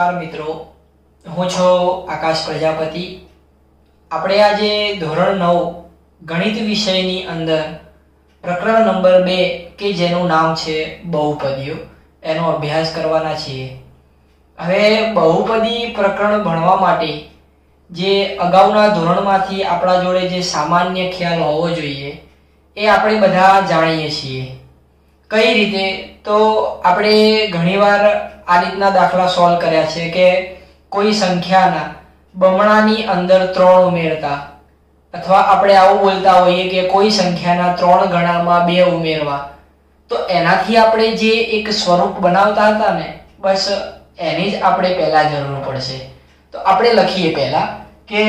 नमस्कार मित्रों, हूँ छो आकाश प्रजापति। આપણે આજે ધોરણ 9 ગણિત વિષયની અંદર પ્રકરણ નંબર 2 કે જેનું નામ છે બહુપદીઓ એનો અભ્યાસ કરવાના છીએ। હવે બહુપદી પ્રકરણ ભણવા માટે જે અગાઉના ધોરણમાંથી આપણા જોડે જે સામાન્ય ખ્યાલ હોવો જોઈએ એ આપણે બધા જાણીએ છીએ। કઈ રીતે તો આપણે ઘણીવાર આ રીતના દાખલા સોલ્વ કર્યા છે કે કોઈ સંખ્યાના બમણાની અંદર 3 ઉમેરતા અથવા આપણે આવું બોલતા હોઈએ કે કોઈ સંખ્યાના 3 ગણામાં 2 ઉમેરવા, તો એનાથી આપણે જે એક સ્વરૂપ બનાવતા હતા ને બસ એની જ આપણે પહેલા જરૂર પડશે। તો આપણે લખીએ પહેલા કે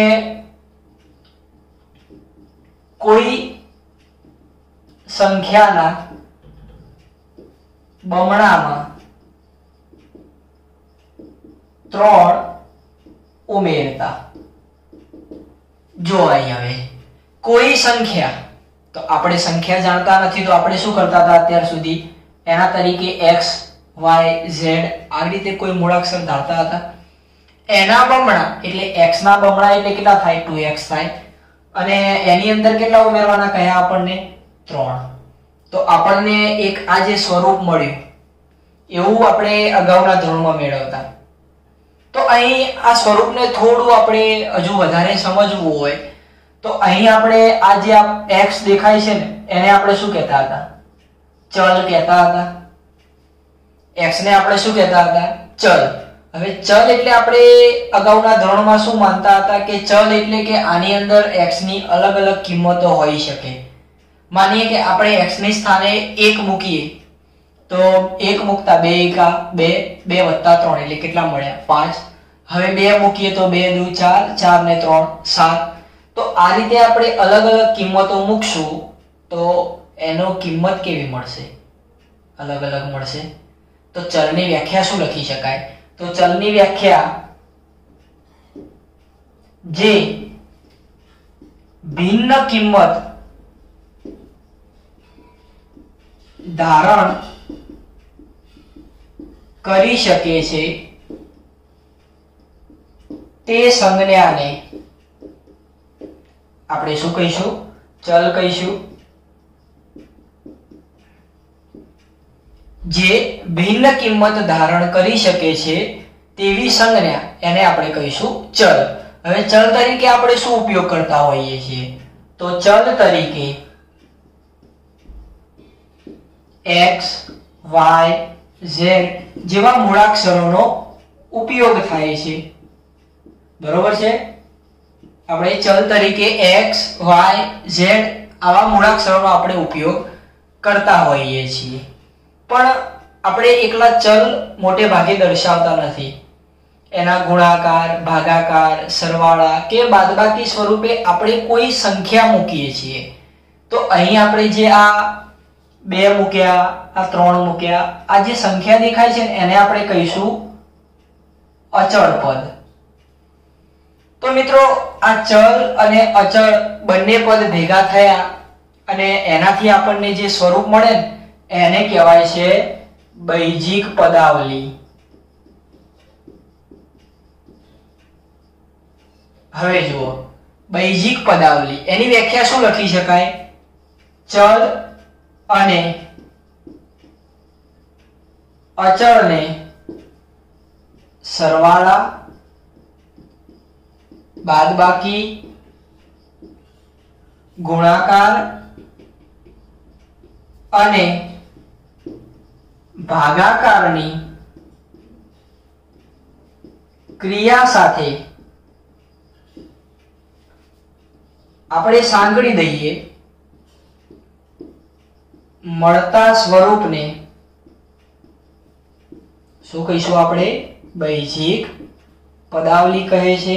કોઈ સંખ્યાના બમણામાં 3 ઉમેરતા। જો અહીં હવે કોઈ સંખ્યા, તો આપણે સંખ્યા જાણતા નથી તો આપણે શું કરતા હતા અત્યાર સુધી, એના તરીકે x y z આ રીતે કોઈ મૂળાક્ષર ધારતા હતા। એના બમણા એટલે x ના બમણા એટલે કેટલા થાય 2x થાય, અને એની અંદર કેટલા ઉમેરવાના કયા આપણને 3। તો આપણને એક આ જે સ્વરૂપ મળ્યું એવું આપણે અગાઉના ધોરણમાં મેળવતા। તો અહીં આ સ્વરૂપને થોડું આપણે હજુ વધારે સમજવું હોય તો અહીં આપણે આ જે x દેખાય છે ને એને આપણે શું કહેતા હતા, ચલ કહેતા હતા। x ને આપણે શું કહેતા હતા, ચલ। હવે ચલ એટલે આપણે અગાઉના ધોરણમાં શું માનતા હતા કે ચલ એટલે કે આની અંદર x ની અલગ અલગ કિંમતો હોઈ શકે। માનીએ કે આપણે x ની સ્થાને 1 મૂકીએ તો 1 મૂકતા 2 * 2 2 + 3 એટલે કેટલા મળ્યા 5। હવે 2 મૂકીએ તો 2 * 2 4 4 ને 3 7। તો આ રીતે આપણે અલગ અલગ કિંમતો મૂકશું તો એનો કિંમત કેવી મળશે, અલગ અલગ મળશે। તો ચલની વ્યાખ્યા શું લખી શકાય, તો ચલની વ્યાખ્યા જે ભિન્ન કિંમત ધારણ કરી શકે છે તે સંજ્ઞાને આપણે શું કહીશું, ચલ કહીશું। જે ભિન્ન કિંમત ધારણ કરી શકે છે તેવી સંજ્ઞા એને આપણે કહીશું ચલ। હવે ચલ તરીકે આપણે શું ઉપયોગ કરતા હોઈએ છીએ, તો ચલ તરીકે x y z જેવા મૂળાક્ષરોનો ઉપયોગ થાય છે, બરોબર છે। આપણે ચલ તરીકે x y z આવા મૂળાક્ષરોનો આપણે ઉપયોગ કરતા હોઈએ છીએ, પણ આપણે એકલા ચલ મોટે ભાગે દર્શાવતા નથી। એના ગુણાકાર, ભાગાકાર, સરવાળા કે બાદબાકી સ્વરૂપે આપણે કોઈ સંખ્યા મૂકીએ છીએ તો અહીં આપણે જે આ 2 મૂક્યા, આ 3 મૂક્યા, આ જે સંખ્યા દેખાય છે ને એને આપણે કહીશું અચળ પદ। તો મિત્રો આ ચલ અને અચળ બંને પદ ભેગા થયા અને એનાથી આપણને જે સ્વરૂપ મળે ને એને કહેવાય છે બૈજિક પદાવલી। હવે જુઓ બૈજિક પદાવલી એની વ્યાખ્યા શું લખી શકાય, ચલ અને અચળને સરવાળા, બાદબાકી, ગુણાકાર અને ભાગાકારની ક્રિયા સાથે આપણે સાંકળી દઈએ મળતા સ્વરૂપને શું કહીશું આપણે, બૈજિક પદાવલી કહે છે।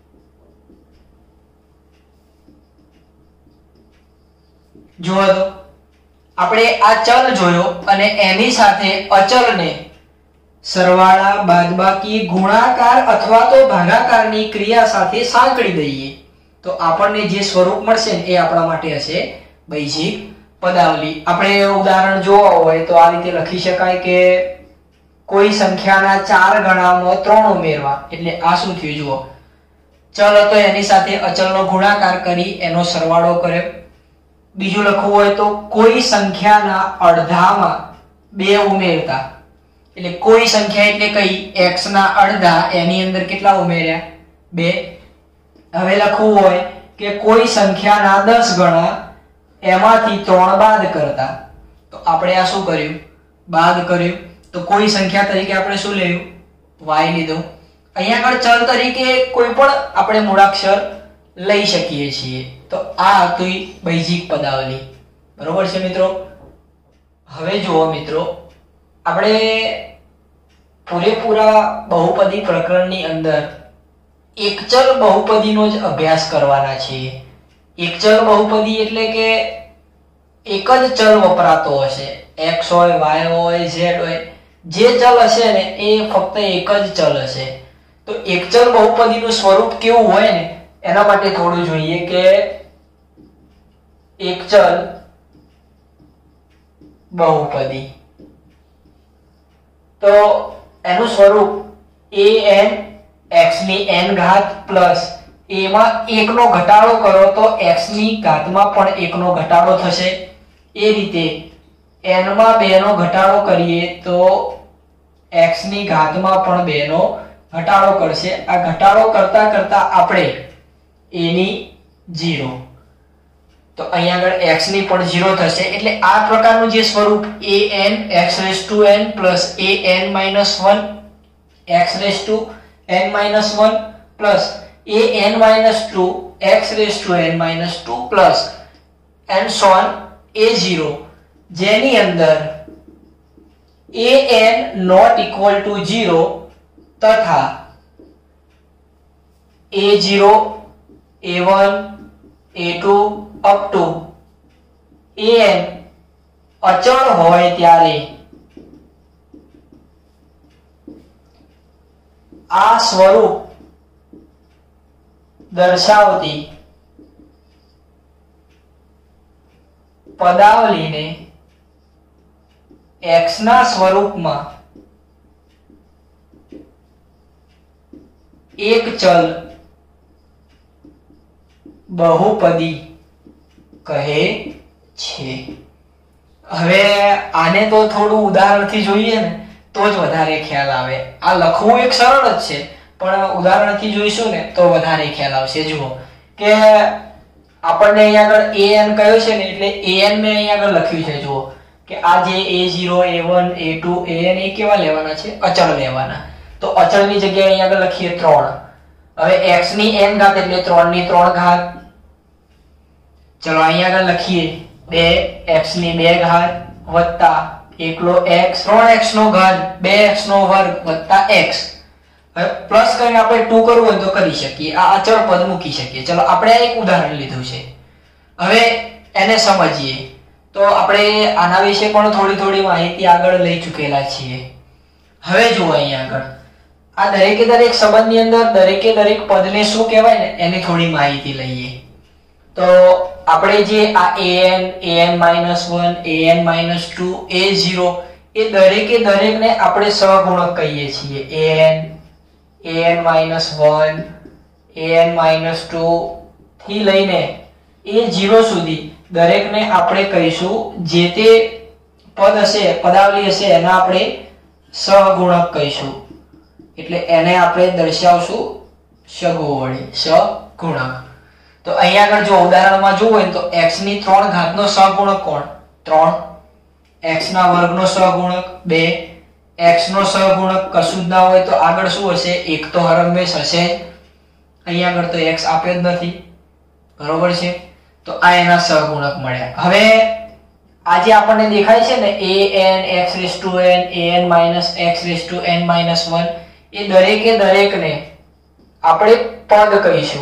જુઓ તો આપણે આ ચલ જોયો અને એની સાથે અચળને સરવાળા, બાદબાકી, ગુણાકાર અથવા તો ભાગાકારની ક્રિયા સાથે સાંકળી દઈએ તો આપણને જે સ્વરૂપ મળશે એ આપણા માટે હશે બૈજિક પદાવલી। આપણે ઉદાહરણ જોવા હોય તો આ રીતે લખી શકાય કે કોઈ સંખ્યાના 4 ગણામાં 3 ઉમેરવા એટલે આ શું થયું જુઓ ચલ હતો એની સાથે અચલનો ગુણાકાર કરી એનો સરવાળો કર્યો બીજું લખવું હોય તો કોઈ સંખ્યાના અડધામાં 2 ઉમેરતા એટલે કોઈ સંખ્યા એટલે કઈ x ના અડધા એની અંદર કેટલા ઉમેર્યા 2 હવે લખવું હોય કે કોઈ સંખ્યાના 10 ગણા એમાંથી 3 બાદ કરતા તો આપણે આ શું કર્યું બાદ કર્યું તો કોઈ સંખ્યા તરીકે આપણે શું લેવું y લીધો અહીંયા આગળ ચલ તરીકે કોઈ પણ આપણે મૂળાક્ષર લઈ શકીએ છીએ તો આ હતી બૈજિક પદાવલી બરોબર છે મિત્રો હવે જુઓ મિત્રો આપણે પૂરેપૂરા બહુપદી પ્રકરણની અંદર એકચલ બહુપદીનો જ અભ્યાસ કરવાના છીએ એકચલ બહુપદી એટલે કે એક જ ચલ વપરાતો હશે x હોય y હોય z હોય જે ચલ હશે ને એ ફક્ત એક જ ચલ હશે તો એકચલ બહુપદીનું સ્વરૂપ કેવું હોય ને એના માટે થોડું જોઈએ કે એકચલ બહુપદી તો એનું સ્વરૂપ an x ની n ઘાત પ્લસ a માં 1 નો ઘટાડો કરો તો x ની ઘાતમાં પણ 1 નો ઘટાડો થશે એ રીતે n માં 2 નો ઘટાડો કરીએ તો x ની ઘાતમાં પણ 2 નો ઘટાડો કરશે આ ઘટાડો કરતા કરતા આપણે a ની 0 તો અહીંયા આગળ x ની પણ 0 થશે એટલે આ પ્રકારનું જે સ્વરૂપ an xn plus an - 1 xn - 1 plus an - 2 xn - 2 plus and so on a0 જેની અંદર an not equal to 0 તથા a0 a1 a2 up to an અચળ હોય ત્યારે આ સ્વરૂપ દર્શાવતી પદાવલીને x ના સ્વરૂપમાં એક ચલ બહુપદી કહે છે હવે આને તો થોડું ઉદાહરણથી જોઈએ ને તો જ વધારે ખ્યાલ આવે આ લખવું એક સરળ જ છે પણ ઉદાહરણથી જોઈશું ને તો વધારે ખ્યાલ આવશે જુઓ કે આપણને અહીંયા આગળ an કયો છે ને એટલે an મેં અહીંયા આગળ લખ્યું છે જુઓ કે આ જે a0 a1 a2 an એ કેવા લેવાના છે અચળ લેવાના તો અચળની જગ્યાએ અહીંયા આગળ લખીએ 3 હવે x ની n ઘાત એટલે 3 ની 3 ઘાત ચલો અહીંયા આગળ લખીએ 2 x ની 2 ઘાત વત્તા એકલો x 3x નો ઘન 2x નો વર્ગ વત્તા x હવે પ્લસ કરીને આપણે 2 કરવું હોય તો કરી શકીએ આ અચળ પદ મૂકી શકીએ ચલો આપણે એક ઉદાહરણ લીધું છે હવે એને સમજીએ તો આપણે આના વિશે પણ થોડી માહિતી આગળ લઈ ચૂકેલા છીએ હવે જુઓ અહીંયા આગળ આ દરેકે દરેક સંબંધની અંદર દરેકે દરેક પદને શું કહેવાય ને એની થોડી માહિતી લઈએ તો આપણે જે આ an an - 1 an - 2 a0 એ દરેકે દરેકને આપણે સહગુણક કહીએ છીએ an an - 1 an - 2 થી લઈને a0 સુધી દરેકને આપણે કહીશું જે તે પદ હશે પદાવલી હશે એના આપણે સહગુણક કહીશું એટલે એને આપણે દર્શાવશું સગુણ વડે સગુણક તો અહીંયા આગળ જો ઉદાહરણમાં જોવું હોય તો x ની 3 ઘાતનો સહગુણક કોણ 3 x ના વર્ગનો સહગુણક 2 x નો સહગુણક કશું જ ના હોય તો આગળ શું હશે એક તો હરહંમેશ હશે અહીંયા આગળ તો x આપ્યો જ નથી બરોબર છે તો આ એના સહગુણક મળ્યા હવે આ જે આપણને દેખાય છે ને an xn an xn - 1 એ દરેકે દરેકને આપણે પદ કહીશું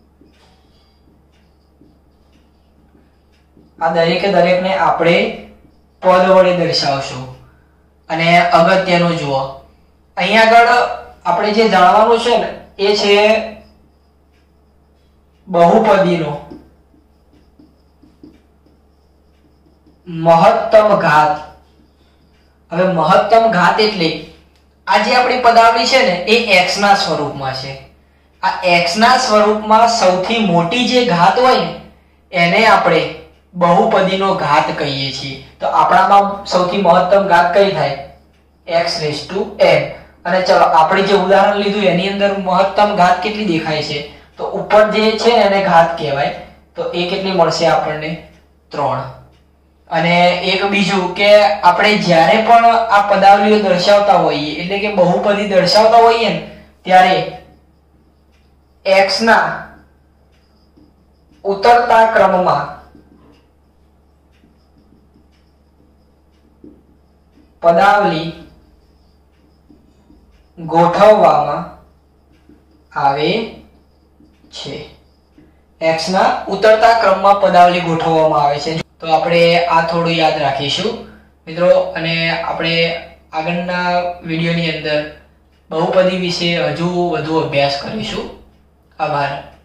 આ દરેકે દરેકને આપણે પદ વડે દર્શાવશું અને અગત્યનું જુઓ અહીંયા આગળ આપણે જે જાણવાનું છે ને એ છે બહુપદીનો મહત્તમ ઘાત હવે મહત્તમ ઘાત એટલે આ જે આપણી પદાવલી છે ને એ x ના સ્વરૂપમાં છે. આ x ના સ્વરૂપમાં સૌથી મોટી જે ઘાત હોય ને એને આપણે બહુપદીનો ઘાત કહીએ છીએ. તો આપણામાં સૌથી મહત્તમ ઘાત કઈ થાય? x⁴n. અને ચલો આપણે જે ઉદાહરણ લીધું એની અંદર મહત્તમ ઘાત કેટલી દેખાય છે? તો ઉપર જે છે એને ઘાત કહેવાય. તો એ કેટલી મળશે આપણને? 3. અને એક બીજું કે આપણે જ્યારે પણ આ પદાવલીઓ દર્શાવતા હોઈએ એટલે કે બહુપદી દર્શાવતા હોઈએ ને ત્યારે x ના ઉતરતા ક્રમમાં પદાવલી ગોઠવવામાં આવે છે. x ના ઉતરતા ક્રમમાં પદાવલી ગોઠવવામાં આવે છે. તો આપણે આ થોડું યાદ રાખીશું મિત્રો, અને આપણે આગળના વિડીયોની અંદર બહુપદી વિશે હજુ વધુ અભ્યાસ કરીશું. આભાર.